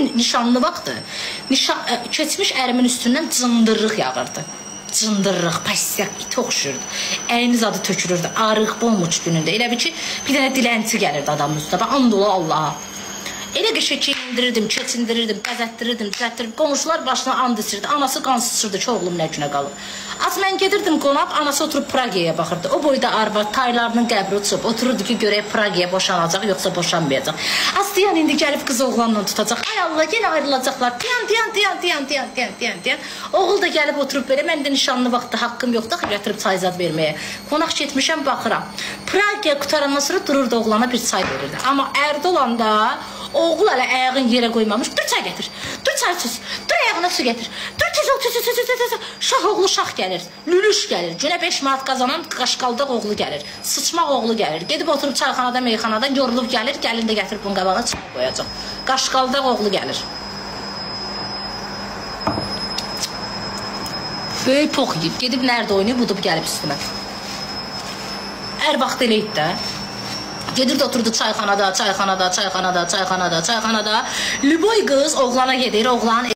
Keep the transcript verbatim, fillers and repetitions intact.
nişanlı vaxtı nişan, keçmiş ərimin üstündən cındırlıq yağırdı. Cındırlıq, pasyak, it oxşurdu. Əyniz adı tökülürdü. Arıq, bomboç günündə. Elə bir ki, bir dənə dilənçi gəlirdi adamın üstünə. Bax, and ola Allaha. Elə qəşə keyindirirdim, keçindirirdim, bəzətdirirdim, düzətdirirdim. Qonşular başına and içirdi. Anası qan sıçırdı ki, oğlum nə günə qalıb. Az mən gedirdim qonaq, anası oturub Pragiyaya baxırdı. O boyda arvad taylarının qəbri uçub, otururdu ki, görək Pragiyaya boşanacaq, yoxsa boşanmayacaq. Az deyən indi gəlib qızı oğlanla tutacaq. Ay Allah, yenə ayrılacaqlar. Diyan, diyan, diyan, diyan, diyan, diyan, diyan, diyan. Oğul da gəlib oturub belə, mən də nişanlı vaxtda haqqım yoxdur, gətirib çayzad verməyə. Qonaq getmişəm, baxıram. Pragiya qutarandan sonra dururdu oğlana bir çay verirdi. Amma ərdə olanda oğul hələ ayağını yerə qoymamış. Dur çay gətir. Dur çay sus. Dur ayağına su gətir. Dur tez ol, tez ol, tez ol, tez ol. Şah oğlu şah gəlir. Lülüş gəlir. Günə beş manat qazanan qaşqaldaq oğlu gəlir. Sıçmaq oğlu gəlir. Gedib oturub çayxanada, meyxanada yorulub gəlir. Gəlin də gətirib bunun qabağına çay qoyacaq. Qaşqaldaq oğlu gəlir. Böyük pox yiyib. Gedib nerede oynayıb, budub gəlib üstümə. Hər vaxt elə idi də. Gedirdi oturdu çayxanada, çayxanada, çayxanada, çayxanada, çayxanada. Lüboy qız oğlana gedir, oğlan